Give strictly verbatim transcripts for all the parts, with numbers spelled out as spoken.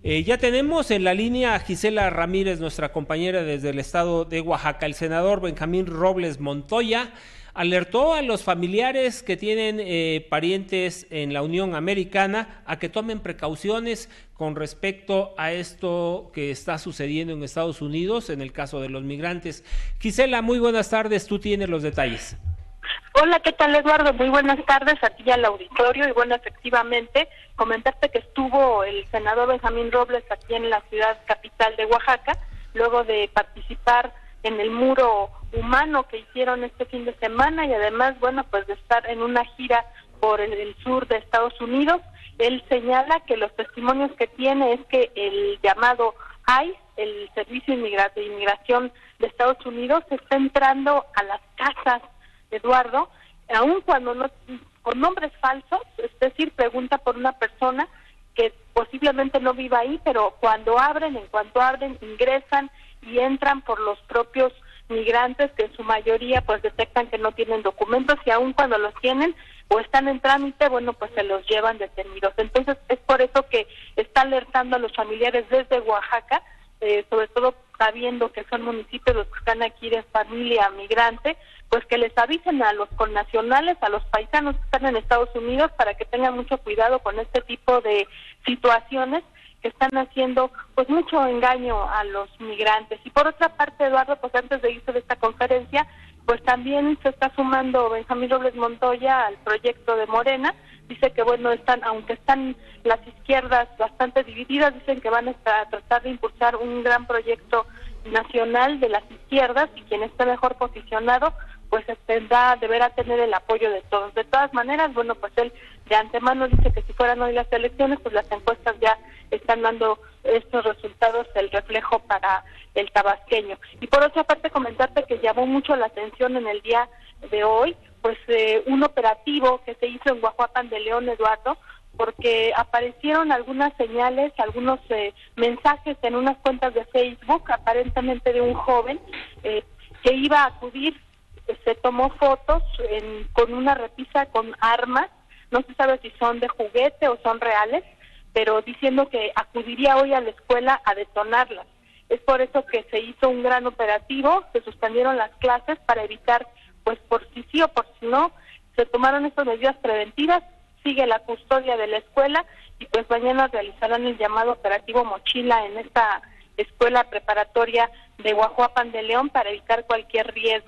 Eh, ya tenemos en la línea a Gisela Ramírez, nuestra compañera desde el estado de Oaxaca. El senador Benjamín Robles Montoya alertó a los familiares que tienen eh, parientes en la Unión Americana a que tomen precauciones con respecto a esto que está sucediendo en Estados Unidos, en el caso de los migrantes. Gisela, muy buenas tardes, tú tienes los detalles. Hola, ¿qué tal, Eduardo? Muy buenas tardes a ti y al auditorio. Y bueno, efectivamente, comentarte que estuvo el senador Benjamín Robles aquí en la ciudad capital de Oaxaca, luego de participar en el muro humano que hicieron este fin de semana y además, bueno, pues de estar en una gira por el, el sur de Estados Unidos. Él señala que los testimonios que tiene es que el llamado I C E, el Servicio de Inmigración de Estados Unidos, está entrando a las casas, Eduardo, aun cuando no, con nombres falsos, es decir, pregunta por una persona que posiblemente no viva ahí, pero cuando abren, en cuanto abren, ingresan y entran por los propios migrantes, que en su mayoría pues detectan que no tienen documentos, y aun cuando los tienen o están en trámite, bueno, pues se los llevan detenidos. Entonces es por eso que está alertando a los familiares desde Oaxaca, eh, sobre todo sabiendo que son municipios los que están aquí de familia migrante, pues que les avisen a los connacionales, a los paisanos que están en Estados Unidos, para que tengan mucho cuidado con este tipo de situaciones que están haciendo pues mucho engaño a los migrantes. Y por otra parte, Eduardo, pues antes de irse de esta conferencia, pues también se está sumando Benjamín Robles Montoya al proyecto de Morena. Dice que bueno, están, aunque están las izquierdas bastante divididas, dicen que van a tratar de impulsar un gran proyecto nacional de las izquierdas, y quien esté mejor posicionado pues tendrá, deberá tener el apoyo de todos. De todas maneras, bueno, pues él de antemano dice que si fueran hoy las elecciones, pues las encuestas ya están dando estos resultados, el reflejo para el tabasqueño. Y por otra parte, comentarte que llamó mucho la atención en el día de hoy, pues eh, un operativo que se hizo en Guajuapan de León, Eduardo, porque aparecieron algunas señales, algunos eh, mensajes en unas cuentas de Facebook, aparentemente de un joven eh, que iba a acudir. Se tomó fotos en, con una repisa con armas, no se sabe si son de juguete o son reales, pero diciendo que acudiría hoy a la escuela a detonarlas. Es por eso que se hizo un gran operativo, se suspendieron las clases para evitar, pues por si sí o por si no, se tomaron estas medidas preventivas, sigue la custodia de la escuela y pues mañana realizarán el llamado operativo Mochila en esta escuela preparatoria de Guajuapan de León para evitar cualquier riesgo.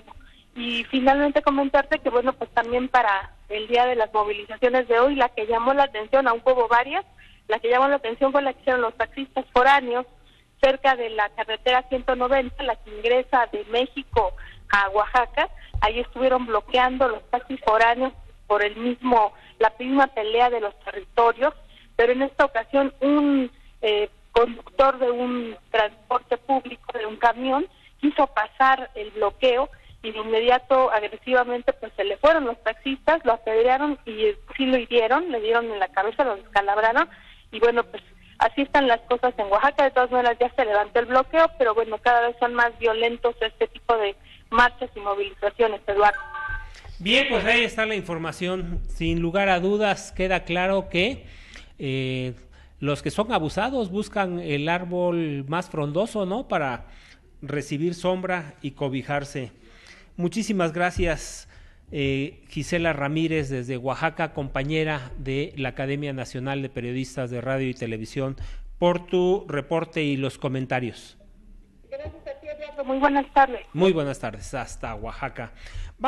Y finalmente comentarte que bueno, pues también para el día de las movilizaciones de hoy, la que llamó la atención, aún hubo varias, la que llamó la atención fue la que hicieron los taxistas foráneos cerca de la carretera ciento noventa, la que ingresa de México a Oaxaca. Ahí estuvieron bloqueando los taxis foráneos por el mismo, la misma pelea de los territorios, pero en esta ocasión un eh, conductor de un transporte público, de un camión, quiso pasar el bloqueo y de inmediato agresivamente pues se le fueron los taxistas, lo apedrearon y sí lo hirieron, le dieron en la cabeza, lo descalabraron y bueno, pues así están las cosas en Oaxaca. De todas maneras ya se levantó el bloqueo, pero bueno, cada vez son más violentos este tipo de marchas y movilizaciones, Eduardo. Bien, pues ahí está la información. Sin lugar a dudas queda claro que eh, los que son abusados buscan el árbol más frondoso, ¿no?, para recibir sombra y cobijarse. Muchísimas gracias, eh, Gisela Ramírez, desde Oaxaca, compañera de la Academia Nacional de Periodistas de Radio y Televisión, por tu reporte y los comentarios. Gracias a ti, Eduardo. Muy buenas tardes. Muy buenas tardes, hasta Oaxaca.